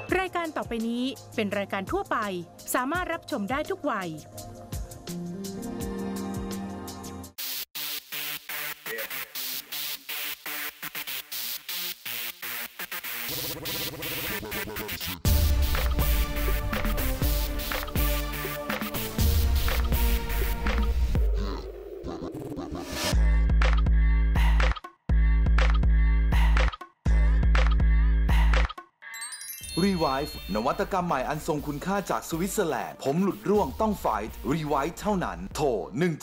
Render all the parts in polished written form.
รายการต่อไปนี้เป็นรายการทั่วไปสามารถรับชมได้ทุกวัย Revive นวัตกรรมใหม่อันทรงคุณค่าจากสวิตเซอร์แลนด์ผมหลุดร่วงต้องไฟท์ Revive เท่านั้นโทร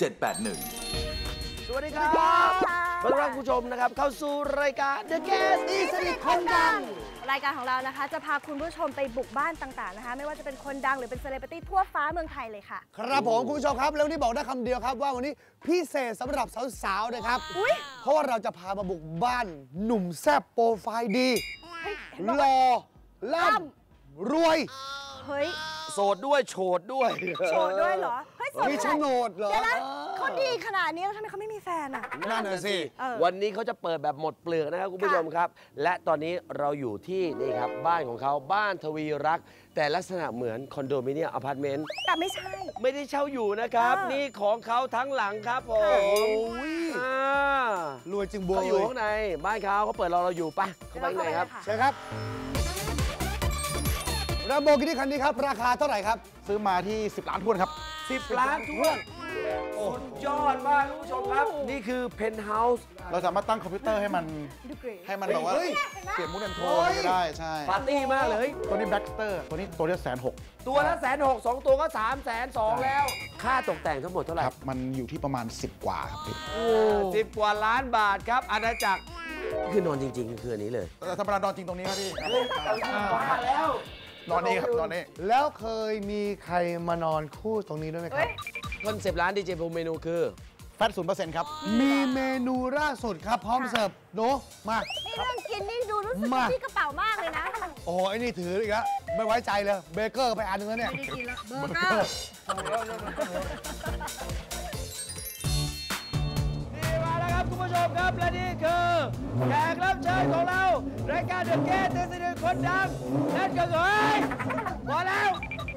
1781 สวัสดีครับต้อนรับผู้ชมนะครับเข้าสู่รายการ The Guest ตีสนิทคนดังรายการของเรานะคะจะพาคุณผู้ชมไปบุกบ้านต่างๆนะคะไม่ว่าจะเป็นคนดังหรือเป็นเซเลบริตี้ทั่วฟ้าเมืองไทยเลยค่ะครับผมคุณผู้ชมครับแล้ววันนี้บอกได้คำเดียวครับว่าวันนี้พิเศษสำหรับสาวๆนะครับเพราะว่าเราจะพามาบุกบ้านหนุ่มแซ่บโปรไฟล์ดีหล่อล่ำรวยเฮ้ยโสดด้วยโฉดด้วยโฉดด้วยเหรอเฮ้ยมีโฉนดเหรอเดี๋ยวนะเขาดีขนาดนี้แล้วทำไมเขาไม่มีแฟนอ่ะนั่นน่ะสิวันนี้เขาจะเปิดแบบหมดเปลือกนะครับคุณผู้ชมครับและตอนนี้เราอยู่ที่นี่ครับบ้านของเขาบ้านทวีรักแต่ลักษณะเหมือนคอนโดมิเนียมอพาร์ตเมนต์แต่ไม่ใช่ไม่ได้เช่าอยู่นะครับนี่ของเขาทั้งหลังครับผมรวยจึงบัวอยู่ข้างในบ้านเขาเปิดเราอยู่ปะเข้าไปไหนครับใช่ครับลัมโบกินี่คันนี้ครับราคาเท่าไหร่ครับซื้อมาที่10 ล้านทวนครับ 10 ล้านทวนสุดยอดมากคุณผู้ชมครับนี่คือเพนท์เฮาส์เราสามารถตั้งคอมพิวเตอร์ให้มันแบบว่าเปลี่ยนมูดแอนโทนได้ใช่ปาร์ตี้มากเลยตัวนี้แบล็กสเตอร์ตัวนี้ตัวละ160,000 ตัวละ160,000 2ตัวก็320,000แล้วค่าตกแต่งทั้งหมดเท่าไหร่ครับมันอยู่ที่ประมาณ10 กว่าครับพี่ 10 กว่าล้านบาทครับอาณาจักรคือนอนจริงๆคืออันนี้เลยธรรมดานอนจริงตรงนี้ครับพี่บ้าแล้วนอนนี่ครับนอนนี่แล้วเคยมีใครมานอนคู่ตรงนี้ด้วยไหมครับคอนเซปต์ร้านดีเจภูมิเมนูคือแฟต 0% ครับมีเมนูล่าสุดครับพร้อมเสิร์ฟโน้มานี่เรื่องกินนี่ดูรู้สึกที่กระเป๋ามากเลยนะโอ้โหไอ้นี่ถืออีกแล้วไม่ไว้ใจเลยเบเกอร์ไปอันนึงแล้วเนี่ยไม่ได้กินแล้วเบเกอร์คุณผู้ชมครับและนี่คือแขกรับเชิญของเรารายการเดอะเกสตีสนิทคนดังนั่นก็คือพอแล้ว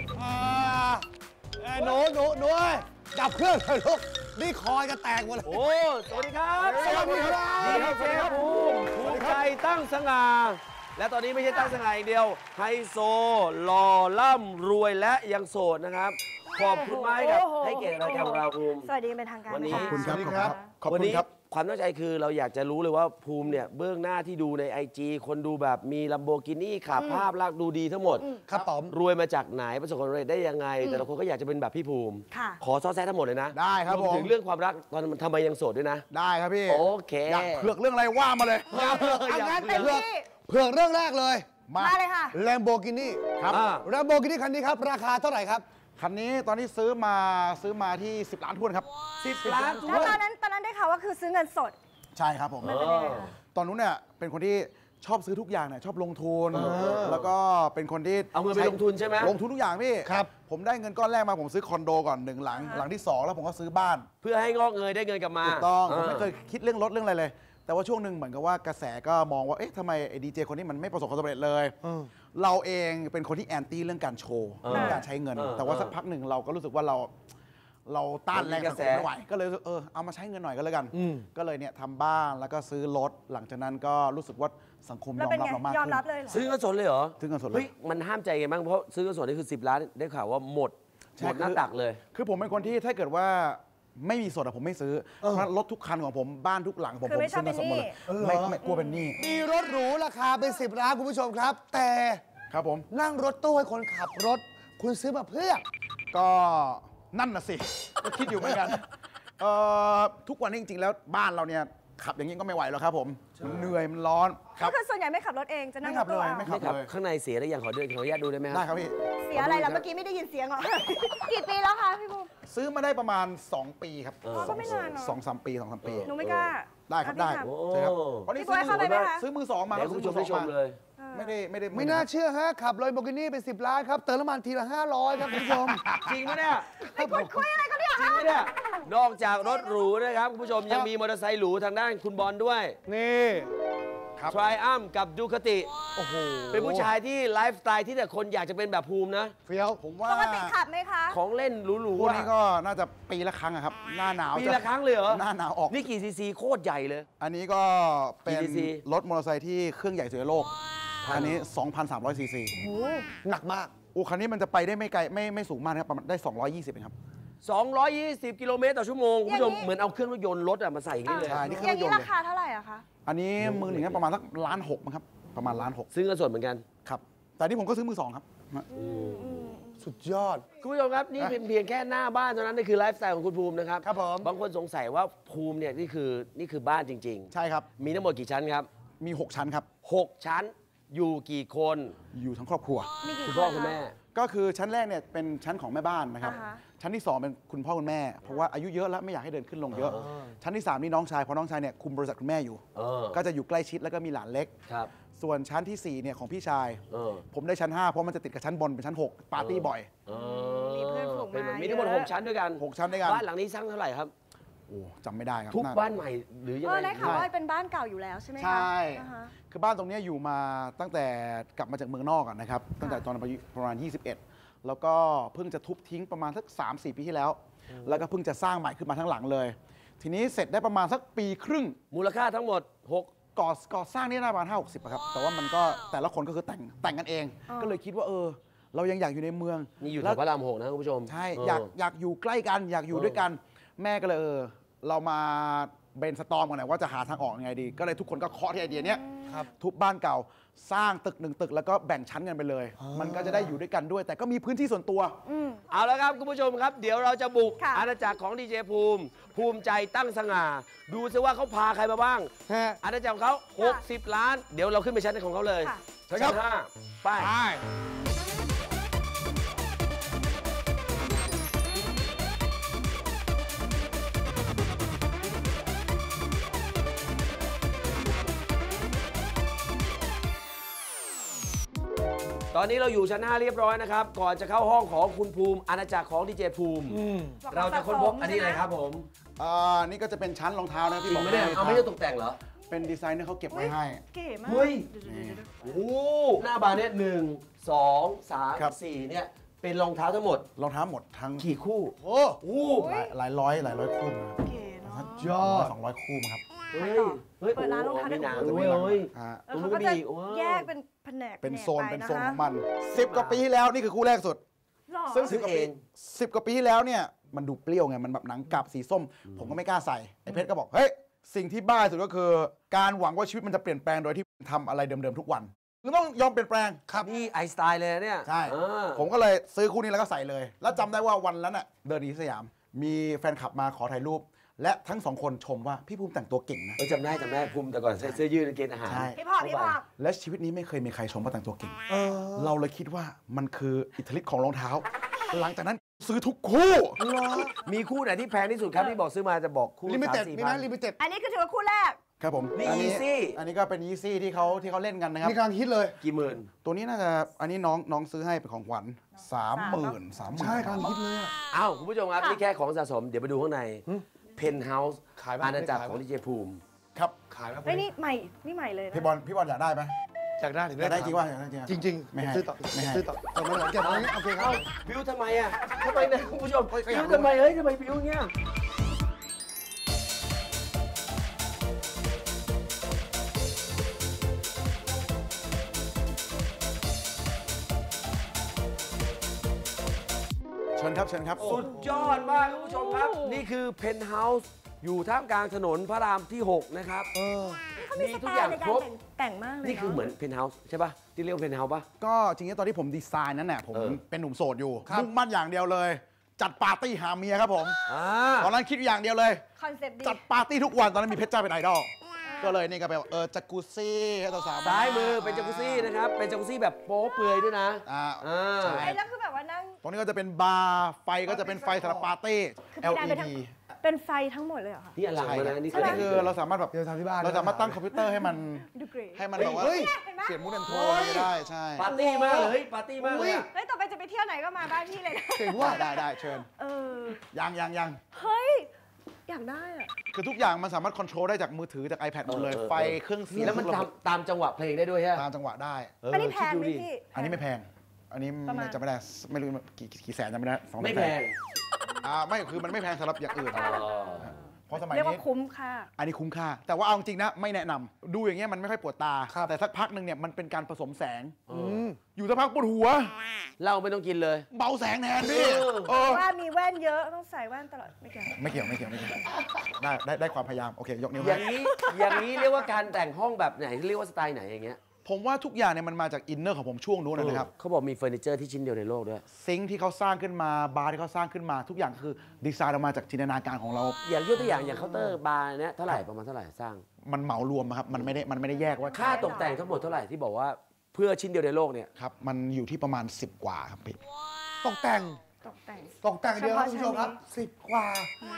หนูดับเครื่องเลยลูกนี่คอยจะแตกหมดเลยโอ้สวัสดีครับสวัสดีครับดีเจภูมิใจตั้งสง่าและตอนนี้ไม่ใช่ตั้งสง่าอย่างเดียวไฮโซหล่อล่ำรวยและยังโสดนะครับขอบคุณมากครับให้เกียรติรายการของเราภูมิสวัสดีเป็นทางการวันนี้ขอบคุณครับขอบคุณครับความตั้งใจคือเราอยากจะรู้เลยว่าภูมิเนี่ยเบื้องหน้าที่ดูใน IG คนดูแบบมีลัมโบกินี่ขับภาพลักษณ์ดูดีทั้งหมดครับผมรวยมาจากไหนประสบความสำเร็จได้ยังไงแต่ละคนก็อยากจะเป็นแบบพี่ภูมิขอซอแซะทั้งหมดเลยนะได้ครับผมถึงเรื่องความรักตอนทำไมยังโสดด้วยนะได้ครับพี่โอเคอยากเผือกเรื่องอะไรว่ามาเลยงั้นเผือกเรื่องแรกเลยมาเลยค่ะ Lamborghini ครับ Lamborghini คันนี้ครับราคาเท่าไหร่ครับคันนี้ตอนนี้ซื้อมาที่10 ล้านทวนครับ 10 ล้านทวนแล้วตอนนั้นได้ข่าวว่าคือซื้อเงินสดใช่ครับผมตอนนู้นเนี่ยเป็นคนที่ชอบซื้อทุกอย่างเนี่ยชอบลงทุนแล้วก็เป็นคนที่เอาเงินไปลงทุนใช่ไหมลงทุนทุกอย่างพี่ครับผมได้เงินก้อนแรกมาผมซื้อคอนโดก่อน1 หลังที่2แล้วผมก็ซื้อบ้านเพื่อให้งอกเงยได้เงินกลับมาถูกต้องผมไม่เคยคิดเรื่องรถเรื่องอะไรเลยแต่ว่าช่วงหนึ่งเหมือนกับว่ากระแสก็มองว่าเอ๊ะทำไมไอ้ดีเจคนนี้มันไม่ประสบความสำเร็จเลยเราเองเป็นคนที่แอนตี้เรื่องการโชว์เรื่องการใช้เงินแต่ว่าสักพักหนึ่งเราก็รู้สึกว่าเราต้านแรงกระแสไม่ไหวก็เลยเอามาใช้เงินหน่อยก็แล้วกันก็เลยเนี่ยทำบ้านแล้วก็ซื้อรถหลังจากนั้นก็รู้สึกว่าสังคมยอมรับเรามากขึ้นซื้อเงินสดเลยเหรอซื้อเงินสดเลยเฮ้ยมันห้ามใจไงบ้างเพราะซื้อเงินสดนี่คือ10 ล้านได้ข่าวว่าหมดหน้าตักเลยคือผมเป็นคนที่ถ้าเกิดว่าไม่มีสดผมไม่ซื้อเพราะรถทุกคันของผมบ้านทุกหลังผมซื้อเงินสดหมดเลยไม่กลัวเป็นหนี้มีรถหรูราคาเป็น10 ล้านคุณผู้ชมครับแต่ครับผมนั่งรถตู้ให้คนขับรถคุณซื้อมาเพื่อก็นั่นน่ะสิก็คิดอยู่เหมือนกันทุกวันนี้จริงๆแล้วบ้านเราเนี่ยขับอย่างนี้ก็ไม่ไหวแล้วครับผมเหนื่อยมันร้อนก็คือส่วนใหญ่ไม่ขับรถเองจะนั่งรถตู้ไม่ขับเลยข้างในเสียได้ยังขออนุญาตดูได้ไหมได้ครับพี่เสียอะไรล่ะเมื่อกี้ไม่ได้ยินเสียงหรอกี่ปีแล้วคะพี่ภูมิซื้อมาได้ประมาณ2 ปีครับก็ไม่นาน 2-3 ปี2-3 ปีหนูไม่กล้าได้ครับได้ใช่ครับเพราะนี่ซื้อมือ2มาแล้วคุณผู้ชมเลยไม่น่าเชื่อฮะขับเลยโบกินี่เป็น10 ล้านครับเติมน้ำมันทีละ500ครับคุณผู้ชมจริงไหมเนี่ยคุยอะไรกันเนี่ยจริงไหมเนี่ยนอกจากรถหรูนะครับคุณผู้ชมยังมีมอเตอร์ไซค์หรูทางด้านคุณบอลด้วยนี่ทริอัมกับดูคาติโอ้โหเป็นผู้ชายที่ไลฟ์สไตล์ที่แต่คนอยากจะเป็นแบบภูมินะเฟี้ยวผมว่าปกติขับไหมคะของเล่นหรูพวๆกอะนี้ก็น่าจะปีละครั้งอะครับ หน้าหนาวปีละครั้งเลยเหรอหน้าหนาวออกนี่กี่ซีซีโคตรใหญ่เลยอันนี้ก็เป็นกี่ cc รถมอเตอร์ไซค์ที่เครื่องใหญ่สุดในโลก อันนี้ 2,300 ซีซีหนักมากคันนี้มันจะไปได้ไม่ไกลไม่สูงมากนะครับประมาณได้ 220เองครับ 220 กิโลเมตรต่อชั่วโมงคุณผู้ชมเหมือนเอาเครื่องรถยนต์รถอะมาใส่อย่างนี้เลยใช่ นี่เครื่อองย่าร งถยนี้นต์ราเลยคาเท่าไหร่อะคะอันนี้มือหนึ่งก็ประมาณสัก1.6 ล้านมั้งครับ ประมาณ1.6 ล้านซื้อเงินสดเหมือนกันครับ แต่นี่ผมก็ซื้อมือสองครับสุดยอดคุณผู้ชมครับ นี่เป็นเพียงแค่หน้าบ้านเท่านั้นนี่คือไลฟ์สไตล์ของคุณภูมินะครับครับผมบางคนสงสัยว่าภูมิเนี่ยนี่คือบ้านจริงใช่ครับๆ มีทั้งหมดกี่ชั้นครับมี 6 ชั้นครับ 6 ชั้นอยู่กี่คนอยู่ทั้งครอบครัวมีกี่คุณคพ่อน คุณคะแม่ก็คือชั้นแรกเนี่ยเป็นชั้นของแม่บ้านนะครับอ่าฮะชั้นที่ 2 เป็นคุณพ่อคุณแม่ เพราะว่าอายุเยอะแล้วไม่อยากให้เดินขึ้นลงเยอะ ชั้นที่ 3 นี่น้องชายเพราะน้องชายเนี่ยคุมบริษัทคุณแม่อยู่ ก็จะอยู่ใกล้ชิดแล้วก็มีหลานเล็กครับส่วนชั้นที่ 4 เนี่ยของพี่ชายเออผมได้ชั้น 5 เพราะมันจะติดกับชั้นบนเป็นชั้น 6 ปาร์ตี้บ่อยมีเพื่อนฝูงเป็นแบบมามีทั้งหมดเยอะ 6 ชั้นด้วยกัน 6 ชั้นด้วยกันบ้านหลังนี้สร้างเท่าไหร่ครับโอ้จำไม่ได้ครับทุกน่าบ้านใหม่หรือยังเออไงได้ข่าวว่าเป็นบ้านเก่าอยู่แล้วใช่ไหมคะใช่อ่าฮะคือบ้านตรงเนี้ยอยู่มาตั้งแต่กลับมาจากเมืองนอกอะนะครับ ตั้งแต่ตอนอายุประมาณ 21 แล้วก็เพิ่งจะทุบทิ้งประมาณสัก 3-4 ปีที่แล้ว แล้วก็เพิ่งจะสร้างใหม่ขึ้นมาทั้งหลังเลย ทีนี้เสร็จได้ประมาณสักปีครึ่งมูลค่าทั้งหมดก่อสร้างนี่น่าประมาณ50อะครับ แต่ว่ามันก็แต่ละคนก็คือแต่งกันเอง ก็เลยคิดว่าเรายังอยากอยู่ในเมืองนี่อยู่แถแล้ววพระราม 6 นะคุณผู้ชมใช่อยากอยู่ใกล้กัน อยากอยู่ด้วยกัน แม่ก็เลยเรามาเบนสตอร์มกันหน่อยว่าจะหาทางออกยังไงดี ก็เลยทุกคนก็เคาะที่ไอเดียเนี้ยทุบบ้านเก่าสร้างตึก1 ตึกแล้วก็แบ่งชั้นกันไปเลย มันก็จะได้อยู่ด้วยกันด้วย แต่ก็มีพื้นที่ส่วนตัวเอาละครับคุณผู้ชมครับ เดี๋ยวเราจะบุกค่ะอาณาจักรของดีเจภูมิใจตั้งสง่า ดูซิว่าเขาพาใครมาบ้างฮะอาณาจักรของเขา60 ล้าน เดี๋ยวเราขึ้นไปชั้นของเขาเลยค่ะใช่ครับชั้น5ไป ตอนนี้เราอยู่ชั้น 5 เรียบร้อยนะครับ ก่อนจะเข้าห้องของคุณภูมิอาณาจักรของดีเจภูมิ เราจะค้นพบอันนี้อะไรครับผมนี่ก็จะเป็นชั้นรองเท้านะจริที่งบอกไหมเนี่ยเอาไม่ได้ตกแต่งเหรอเป็นดีไซเนอร์เขาเก็บไว้ให้เก๋มากเฮ้ยเดี๋ยวๆๆโอ้โหหน้าบานเนี่ย1 2 ครับ 3 4เนี่ยเป็นรองเท้าทั้งหมดรองเท้าหมดทั้งกี่คู่โอ้โอ้หลายร้อยคู่นะครับเก๋เนาะยอด 200 คู่มั้งครับเฮ้ยเฮ้ยเปิดร้านรองเท้าได้มีหนังโอ้ด้โหวยเลยอ่าแล้วเขาก็จะแยกเป็นแผนกเป็นโซนไปเป็นนะโซนคะของมัน10 กว่าปีที่แล้วนี่คือคู่แรกสุดหรอซึ่งซื้อเอง 10 กว่าปีที่แล้วเนี่ยมันดูเปรี้ยวไงมันแบบหนังกลับสีส้ม ผมก็ไม่กล้าใส่ไอ้เพชรก็บอกเฮ้ยสิ่งที่บ้าที่สุดก็คือ การหวังว่าชีวิตมันจะเปลี่ยนแปลงโดยที่ทำอะไรเดิมๆทุกวันคือต้องยอมเปลี่ยนแปลงครับนี่ไอสไตล์เลยนะเนี่ยใช่เออผมก็เลยซื้อคู่นี้แล้วก็ใส่เลย แล้วจำได้ว่าวันนั้นน่ะเดินหนีสยาม มีแฟนคลับมาขอถ่ายรูป และทั้งสองคนชมว่าพี่ภูมิแต่งตัวเก่งนะจำได้ภูมิแต่ก่อนใส่เสื้อยืดกางเกงอาหารใช่พี่พอและชีวิตนี้ไม่เคยมีใครชมว่าแต่งตัวเก่ง เราเลยคิดว่ามันคืออิทธิฤทธิ์ของรองเท้า หลังจากนั้นซื้อทุกคู่มีคู่ไหนที่แพงที่สุดครับที่บอกซื้อมาจะบอกคู่ลิมิเต็ด 3-4 มีไหมลิมิเต็ดอันนี้คือถือว่าคู่แรกครับผมนี่ Yeezy อันนี้ก็เป็นยีซี่ที่เขาเล่นกันนะครับนี่กำลังฮิตเลยกี่หมื่นตัวนี้น่าจะอันนี้น้องซื้อให้เป็นของขวัญ30,000 ใช่กำลังฮิตเลยอะอ้าวคุณผู้ชมครับ นี่แค่ของสะสมเดี๋ยวไปดูข้างในเพนท์เฮาส์ขายไหมอาณาจักรขายไหมของดีเจภูมิครับขายไหมเฮ้ยนี่ใหม่เลยนะพี่บอลอยากได้ไหมอยากได้ถึงอยากได้จริงว่าอยากได้จริงจริงไม่ให้ซื้อต่อไม่ให้ซื้อต่อเอามาเลยเก็บไว้โอเคครับบิวทำไมอ่ะทำไมเนี่ยคุณผู้ชมก็อยากรู้บิวทำไมเฮ้ยทำไมบิวเงี้ยเชิญครับสุดยอดมากคุณผู้ชมครับ นี่คือเพนท์เฮาส์อยู่ท่ามกลางถนนพระรามที่ 6 นะครับเขามีมีสทุไตกอย่างล์ในคการรบแต่งมากเลยนี่คือเหมือนเพนท์เฮาส์ใช่ป่ะ ที่เรียกว่าเพนท์เฮาส์ป่ะก็จริงๆตอนที่ผมดีไซน์นั้นน่ะผมเออเป็นหนุ่มโสดอยู่มุ่งมั่นอย่างเดียวเลย จัดปาร์ตี้หาเมียครับผมอ่าตอนนั้นคิดอย่างเดียวเลยคอนเซปต์ดีจัดปาร์ตี้ทุกวันตอนนั้นมีเพชรจ้าเป็นไอดอลก็เลยนี่ก็ไปจักรุซี่ให้สาวๆซ้ายมือเป็นจักรุซี่นะครับ เป็นจักรุซี่แบบโป๊เปลือยด้วยนะอ่าอ่าใช่ไอ้แล้วคือแบบว่านั่งตรงนี้ก็จะเป็นบาร์ไฟก็จะเป็นไฟสำหรับปาร์ตี้คือพี่นายเป็น LED เป็นไฟทั้งหมดเลยเหรอคะนี่อลังเลยนะ นี่อันนี้คือเราสามารถแบบเดี๋ยวทำที่บ้านเราสามารถตั้งคอมพิวเตอร์ให้มันดูเกรดให้มันแบบว่าเฮ้ยเห็นไหมเปลี่ยนมูดแอนโทนอะไรได้ใช่ปาร์ตี้มากเลยเฮ้ยปาร์ตี้มากเลยอะเฮ้ยต่อไปจะไปเที่ยวไหนก็มาบ้านพี่เลยนะเก่งว่าได้เชิญเออยังเฮ้ยอยากได้อะคือทุกอย่างมันสามารถคอนโทรลได้จากมือถือจาก iPad หมดเลย ไฟเครื่องเสียงแล้วมันตามจังหวะเพลงได้ด้วยใช่ไหมตามจังหวะได้อันนี้แพงไหมพี่อันนี้ไม่แพง อันนี้ประมาณจะไม่ได้ไม่รู้กี่แสนจำไม่ได้2 ไม่แพงไม่คือมันไม่แพงสำหรับอย่างอื่นเพราะสมัยเรียกนี้ว่าคุ้มค่ะอันนี้คุ้มค่า แต่ว่าเอาจริงนะไม่แนะนำดูอย่างเงี้ยมันไม่ค่อยปวดตา แต่สักพักหนึ่งเนี่ยมันเป็นการผสมแสงอยู่สักพักปวดหัวเหล้าไม่ต้องกินเลยเบาแสงแทนพี่เออว่ามีแว่นเยอะต้องใส่แว่นตลอดไม่เกี่ยวไม่เกี่ยวได้ความพยายามโอเคยกนิ้วอย่างให้นี้อย่างนี้เรียกว่าการแต่งห้องแบบไหนเรียกว่าสไตล์ไหนอย่างเงี้ยผมว่าทุกอย่างเนี่ยมันมาจากอินเนอร์ของผมช่วงนู้นนะครับเขาบอกมีเฟอร์นิเจอร์ที่ชิ้นเดียวในโลกด้วยซิงค์ที่เขาสร้างขึ้นมาบาร์ที่เขาสร้างขึ้นมาทุกอย่างคือดีไซน์ออกมาจากจินตนาการของเราอย่างยกตัวอย่างอย่างเคาน์เตอร์บาร์เนี่ยเท่าไหร่ประมาณเท่าไหร่สร้างมันเหมารวมอะครับมันไม่ได้แยกว่าค่าตกแต่งทั้งหมดเท่าไหร่ที่บอกว่าเพื่อชิ้นเดียวในโลกเนี่ยครับมันอยู่ที่ประมาณ10 กว่าครับพี่ตกแต่งตกแต่งตกแต่งเดียวครับคุณผู้ชมครับ10 กว่า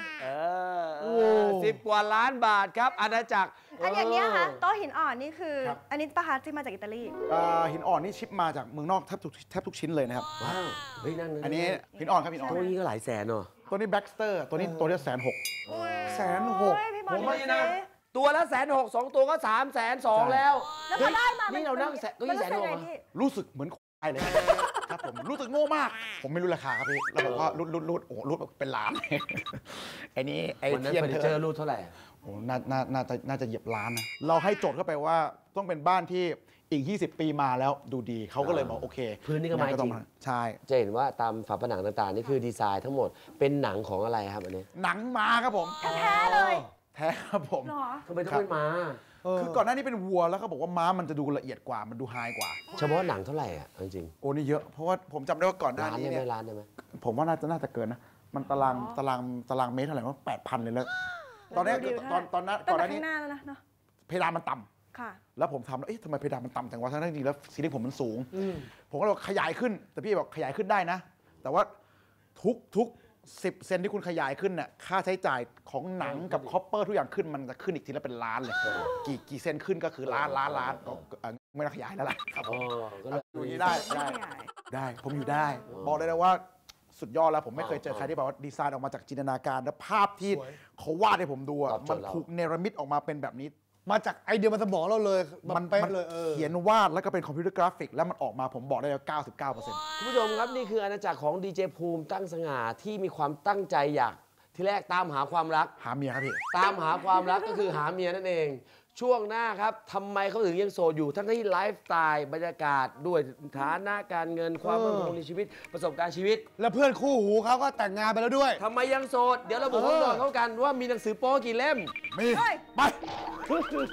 10 กว่าล้านบาทครับอาณาจักรอันอย่างเงี้ยค่ะโต๊ะหินอ่อนนี่คือ อันนี้ปะคะที่มาจากอิตาลีหินอ่อนนี่ชิปมาจากเมืองนอกแทบทุกชิ้นเลยนะครับว้าวเฮ้ยนั่นอันนี้หินอ่อนครับหินอ่อนตัวนี้ก็หลายแสนเนาะตัวนี้แบ็กสเตอร์ตัวนี้ตัวนี้160,000 โอ้ยพี่บอลผมว่าดูนี่สินะ ตัวละ160,000 2 ตัวก็320,000แล้วแล้วพอได้มานี่เรานั่งแสนตัวนี้มันรู้สึกไง 160,000 พี่รู้สึกเหมือนควายเลยครับผมรู้สึกโง่มาก ผมไม่รู้ราคาครับพี่แล้วผมก็รูดโอ้โหรูดเป็นล้าน ไอ้นี่ไอ้วันนั้นเทียนเฟอร์นิเธเจออร์รูดเท่าไหร่โอ้น่าจะเหยียบล้านนะเราให้โจทย์เข้าไปว่าต้องเป็นบ้านที่อีก 20 ปีมาแล้วดูดีเขาก็เลยบอกโอเคพื้นนี่ก็ไม้จริงต้องใช่จะเห็นว่าตามฝาผนังต่างๆ นี่คือดีไซน์ทั้งหมดเป็นหนังของอะไรครับอันนี้หนังม้าครับผมแท้เลยแท้ครับผมเหรอทำไมต้องเป็นม้าคือก่อนหน้านี้เป็นวัวแล้วเขาบอกว่าม้ามันจะดูละเอียดกว่ามันดูไฮกว่าเฉพาะหนังเท่าไหร่อ่ะเอาจริงโอ้นี่เยอะเพราะว่าผมจำได้ว่าก่อนหน้าล้านนี้ได้ไหมเนี่ยล้านได้ไหมผมว่าน่าจะเกินนะมันตารางเมตรเท่าไหร่ว่า8,000เลยแล้วตอนนี้ดูดิตอนนั้นตั้ก่งอนหแต่น้านี้ข้างหน้าแล้วนะเนาะเพดานมันต่ำค่ะแล้วผมทำแล้วเอ๊ะทำไมเพดานมันต่ำจังวะทั้งที่จริงแล้วซีรีส์ผมมันสูง ผมก็เลยบอกขยายขึ้น แต่พี่บอกขยายขึ้นได้นะ แต่ว่าทุก10 เซนที่คุณขยายขึ้นน่ะค่าใช้จ่ายของหนังกับคอปเปอร์ทุกอย่างขึ้นมันจะขึ้นอีกทีละเป็นล้านเลยกี่เซนขึ้นก็คือล้านก็ไม่ต้องขยายแล้วล่ะครับผมก็เลยอยู่นี่ได้ผมอยู่ได้ บอกเลยนะว่าสุดยอดแล้วผมไม่เคยเจอใครที่แบบว่าดีไซน์ออกมาจากจินตนาการและภาพที่เขาวาดให้ผมดูอะมันถูกเนรมิตออกมาเป็นแบบนี้มาจากไอเดียมันสมองเราเลยมันเป๊ะเลยเขียนวาดแล้วก็เป็นคอมพิวเตอร์กราฟิกแล้วมันออกมาผมบอกได้เลย99% คุณผู้ชมครับนี่คืออาณาจักรของดีเจภูมิตั้งสง่าที่มีความตั้งใจอยากที่แรกตามหาความรักหาเมียครับพี่ตามหาความรักก็คือหาเมียนั่นเอง ช่วงหน้าครับทำไมเขาถึงยังโสดอยู่ทั้งที่ไลฟ์สไตล์บรรยากาศด้วยฐานะการเงินความมั่นคงในชีวิตประสบการณ์ชีวิตแล้วเพื่อนคู่หูเขาก็แต่งงานไปแล้วด้วยทำไมยังโสด เดี๋ยวเราบอกเขาก่อนเขากันว่ามีหนังสือโป๊กี่เล่มมีเฮ้ยไปคุณผู้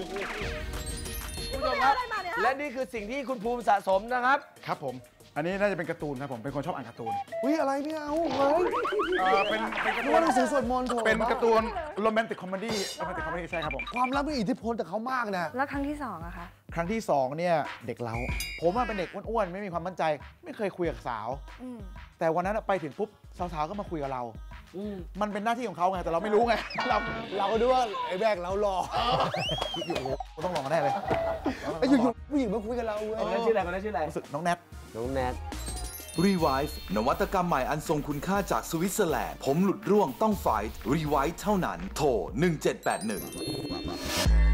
ชมครับอะไรมาเนี่ยฮะและนี่คือสิ่งที่คุณภูมิสะสมนะครับครับผม อันนี้น่าจะเป็นการ์ตูนครับผมเป็นคนชอบอ่านการ์ตูนวิอะไรไม่เอาเฮ้ยเป็นการ์นึตูกว่าน หนังสือสวดมนต์โถเป็นการ์ตูนโรแมนติกคอมเมดี้ใช่ครับผมความรักมีอิทธิพลแต่เขามากนะแล้วครั้งที่สองอะคะครั้งที่2เนี่ยเด็กเล้าผมเป็นเด็กอ้วนๆไม่มีความมั่นใจ ไม่เคยคุยกับสาวอืมแต่วันนั้นไปถึงปุ๊บสาวๆก็มาคุยกับเรา มันเป็นหน้าที่ของเขาไงแต่เราไม่รู้ไงเราก็ดูว่าไอ้แบกเราหล่ออยู่ๆต้องลองกันแน่เลยไอ้อยู่ๆผู้หญิงมาคุยกับเราเว้ยคนนั้นชื่ออะไรคนนั้นชื่ออะไรรู้สึกน้องแนทน้องแนท Revive นวัตกรรมใหม่อันทรงคุณค่าจากสวิตเซอร์แลนด์ผมหลุดร่วงต้องไฟท์ Revive เท่านั้น โทร 1781